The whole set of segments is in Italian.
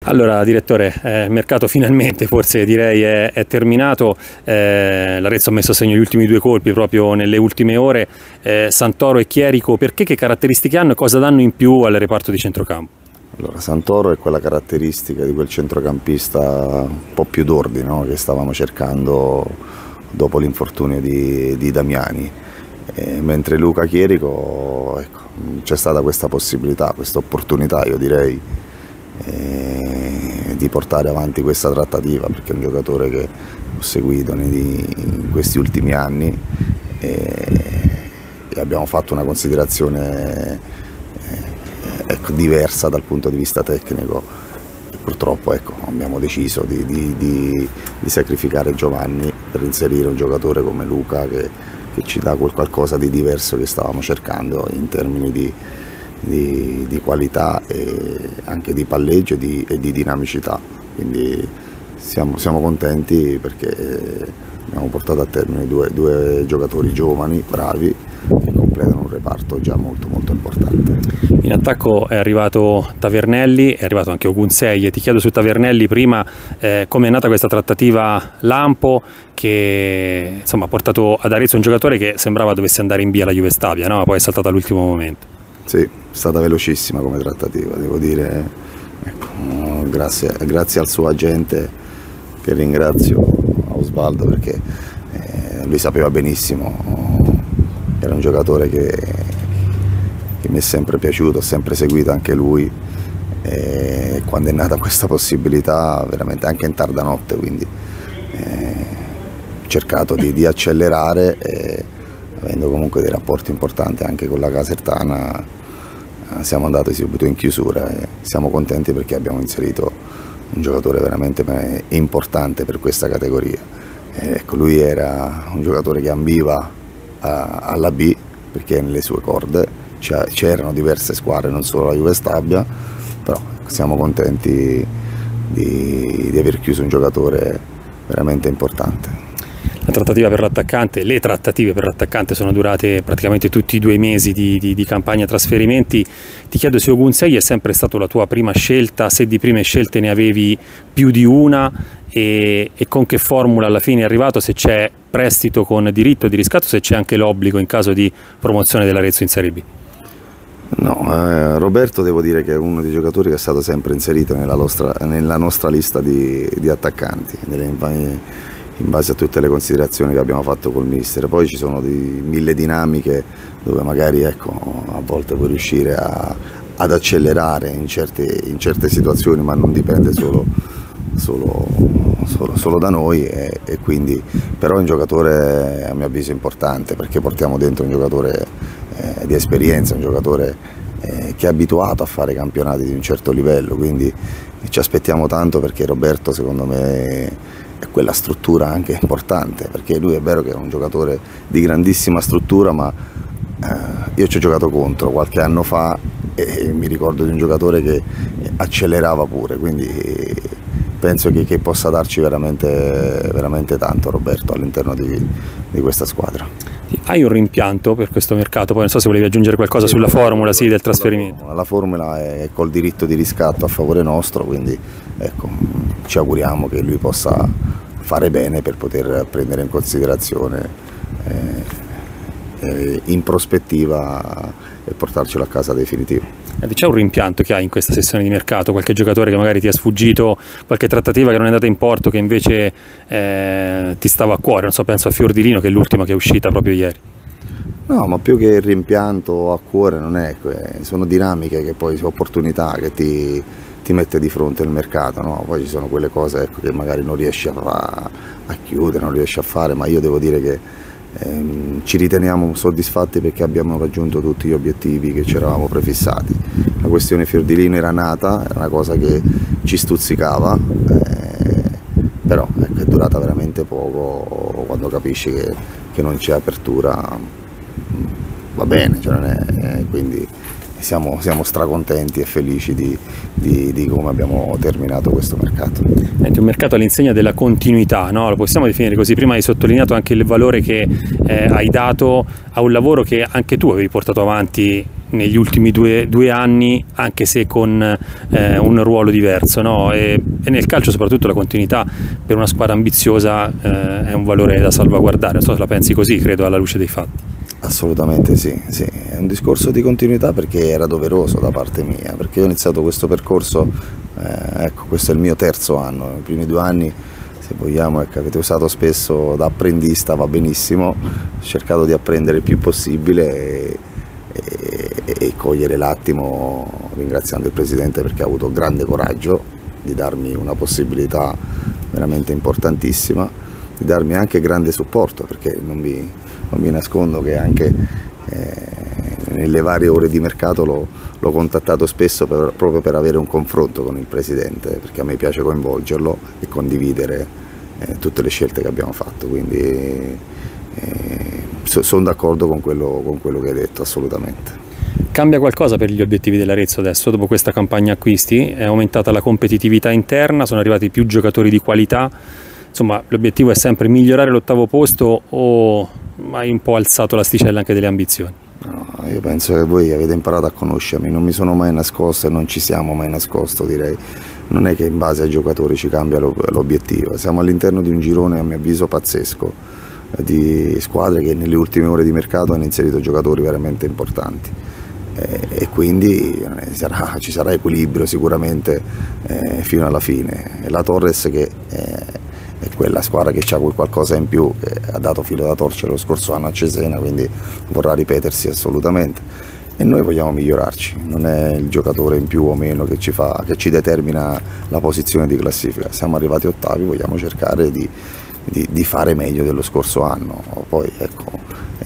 Allora, direttore, il mercato finalmente, forse direi, è terminato. L'Arezzo ha messo a segno gli ultimi due colpi proprio nelle ultime ore. Santoro e Chierico, perché, che caratteristiche hanno e cosa danno in più al reparto di centrocampo? Allora, Santoro è quella caratteristica di quel centrocampista un po' più d'ordine, no? Che stavamo cercando dopo l'infortunio di Damiani. Mentre Luca Chierico, ecco, c'è stata questa possibilità, questa opportunità, io direi, di portare avanti questa trattativa, perché è un giocatore che ho seguito in questi ultimi anni e abbiamo fatto una considerazione ecco, diversa dal punto di vista tecnico. Purtroppo ecco, abbiamo deciso di sacrificare Giovanni per inserire un giocatore come Luca che ci dà qualcosa di diverso che stavamo cercando in termini di qualità e anche di palleggio e di dinamicità. Quindi siamo contenti perché abbiamo portato a termine due giocatori giovani, bravi, che completano un reparto già molto importante. In attacco è arrivato Tavernelli, è arrivato anche Ogunsei, e ti chiedo su Tavernelli prima come è nata questa trattativa lampo che insomma, ha portato ad Arezzo un giocatore che sembrava dovesse andare in via la Juve Stabia, no? Ma poi è saltato all'ultimo momento. Sì, è stata velocissima come trattativa, devo dire, ecco, grazie al suo agente, che ringrazio, a Osvaldo, perché lui sapeva benissimo, era un giocatore che mi è sempre piaciuto, ho sempre seguito anche lui, e quando è nata questa possibilità, veramente anche in tarda notte, quindi ho cercato di accelerare e avendo comunque dei rapporti importanti anche con la Casertana, siamo andati subito in chiusura e siamo contenti perché abbiamo inserito un giocatore veramente importante per questa categoria. Ecco, lui era un giocatore che ambiva alla B perché nelle sue corde c'erano diverse squadre, non solo la Juve Stabia, però siamo contenti di aver chiuso un giocatore veramente importante. La trattativa per l'attaccante, le trattative per l'attaccante sono durate praticamente tutti i 2 mesi di campagna trasferimenti. Ti chiedo se Ogunsei è sempre stato la tua prima scelta, se di prime scelte ne avevi più di una e con che formula alla fine è arrivato, se c'è prestito con diritto di riscatto, se c'è anche l'obbligo in caso di promozione dell'Arezzo in Serie B. No, Roberto devo dire che è uno dei giocatori che è stato sempre inserito nella nostra lista di attaccanti, in base a tutte le considerazioni che abbiamo fatto col mister. Poi ci sono mille dinamiche dove magari ecco, a volte puoi riuscire ad accelerare in certe situazioni, ma non dipende solo da noi e quindi, però è un giocatore a mio avviso importante perché portiamo dentro un giocatore di esperienza, un giocatore che è abituato a fare campionati di un certo livello, quindi ci aspettiamo tanto perché Roberto secondo me è quella struttura anche importante, perché lui è vero che è un giocatore di grandissima struttura, ma io ci ho giocato contro qualche anno fa e mi ricordo di un giocatore che accelerava pure, quindi penso che possa darci veramente tanto Roberto all'interno di questa squadra. Hai un rimpianto per questo mercato? Poi non so se volevi aggiungere qualcosa sulla formula del trasferimento. La formula è col diritto di riscatto a favore nostro, quindi ecco, ci auguriamo che lui possa fare bene per poter prendere in considerazione in prospettiva e portarcelo a casa definitivo. C'è un rimpianto che hai in questa sessione di mercato? Qualche giocatore che magari ti è sfuggito, qualche trattativa che non è andata in porto che invece ti stava a cuore? Non so, penso a Fiordilino che è l'ultima che è uscita proprio ieri. No, ma più che il rimpianto a cuore non è, sono dinamiche che poi, opportunità che ti mette di fronte il mercato, no? Poi ci sono quelle cose ecco, che magari non riesci a chiudere, non riesci a fare, ma io devo dire che ci riteniamo soddisfatti perché abbiamo raggiunto tutti gli obiettivi che ci eravamo prefissati. La questione Fiordilino era nata, era una cosa che ci stuzzicava, però ecco, è durata veramente poco. Quando capisci che non c'è apertura va bene, cioè non è, quindi siamo stracontenti e felici di come abbiamo terminato questo mercato. È un mercato all'insegna della continuità, no? Lo possiamo definire così. Prima hai sottolineato anche il valore che hai dato a un lavoro che anche tu avevi portato avanti negli ultimi due anni, anche se con un ruolo diverso, no? E nel calcio soprattutto la continuità per una squadra ambiziosa è un valore da salvaguardare, non so se la pensi così, credo, alla luce dei fatti. Assolutamente sì, è un discorso di continuità perché era doveroso da parte mia, perché io ho iniziato questo percorso, ecco, questo è il mio terzo anno, i primi 2 anni, se vogliamo, ecco, avete usato spesso da apprendista, va benissimo, ho cercato di apprendere il più possibile e cogliere l'attimo, ringraziando il Presidente perché ha avuto grande coraggio di darmi una possibilità veramente importantissima, di darmi anche grande supporto, perché non vi nascondo che anche nelle varie ore di mercato l'ho contattato spesso proprio per avere un confronto con il Presidente, perché a me piace coinvolgerlo e condividere tutte le scelte che abbiamo fatto, quindi sono d'accordo con quello che hai detto, assolutamente. Cambia qualcosa per gli obiettivi dell'Arezzo adesso, dopo questa campagna acquisti? È aumentata la competitività interna, sono arrivati più giocatori di qualità, insomma l'obiettivo è sempre migliorare l'8° posto o hai un po' alzato l'asticella anche delle ambizioni? No, io penso che voi avete imparato a conoscermi, non mi sono mai nascosto e non ci siamo mai nascosto, direi. Non è che in base ai giocatori ci cambia l'obiettivo, siamo all'interno di un girone a mio avviso pazzesco, di squadre che nelle ultime ore di mercato hanno inserito giocatori veramente importanti e quindi ci sarà equilibrio sicuramente fino alla fine. La Torres che è quella squadra che ha qualcosa in più, che ha dato filo da torcere lo scorso anno a Cesena, quindi vorrà ripetersi assolutamente e noi vogliamo migliorarci, non è il giocatore in più o meno che ci determina la posizione di classifica, siamo arrivati ottavi, vogliamo cercare di fare meglio dello scorso anno, poi ecco,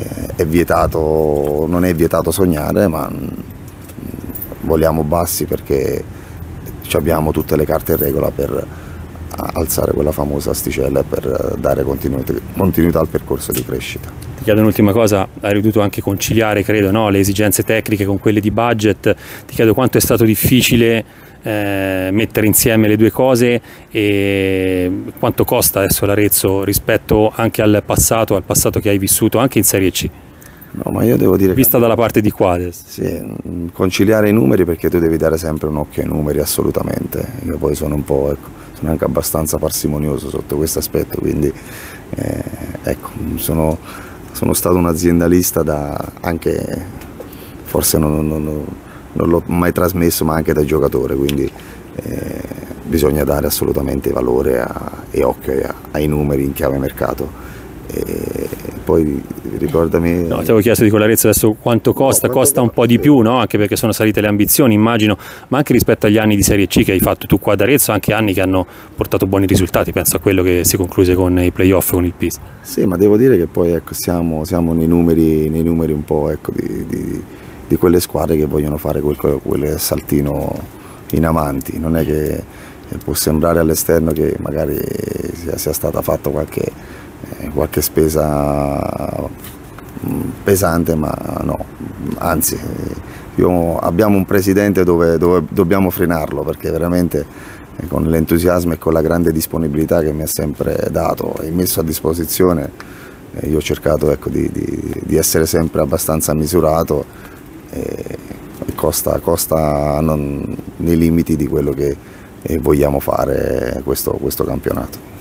non è vietato sognare, ma vogliamo bassi perché abbiamo tutte le carte in regola per alzare quella famosa asticella e per dare continuità al percorso di crescita. Ti chiedo un'ultima cosa, hai dovuto anche conciliare, credo, no, le esigenze tecniche con quelle di budget, ti chiedo quanto è stato difficile mettere insieme le due cose e quanto costa adesso l'Arezzo rispetto anche al passato che hai vissuto anche in Serie C. No, ma io devo dire vista dalla parte di Quades. Sì, conciliare i numeri, perché tu devi dare sempre un occhio ai numeri, assolutamente. Io poi sono un po', ecco, sono anche abbastanza parsimonioso sotto questo aspetto, quindi ecco, sono stato un aziendalista anche, forse non l'ho mai trasmesso, ma anche da giocatore, quindi bisogna dare assolutamente valore e occhio ai numeri in chiave mercato. E poi ricordami. No, ti avevo chiesto di quell'Arezzo adesso quanto costa, no, costa un po' di più, no? Anche perché sono salite le ambizioni, immagino, ma anche rispetto agli anni di Serie C che hai fatto tu qua ad Arezzo, anche anni che hanno portato buoni risultati, penso a quello che si concluse con i playoff con il Pisa. Sì, ma devo dire che poi ecco, siamo nei numeri un po', ecco, di quelle squadre che vogliono fare quel saltino in avanti. Non è che può sembrare all'esterno che magari sia stata fatta qualche spesa pesante, ma no, anzi abbiamo un presidente dove dobbiamo frenarlo, perché veramente con l'entusiasmo e con la grande disponibilità che mi ha sempre dato e messo a disposizione, io ho cercato, ecco, di essere sempre abbastanza misurato e costa nei limiti di quello che vogliamo fare questo campionato.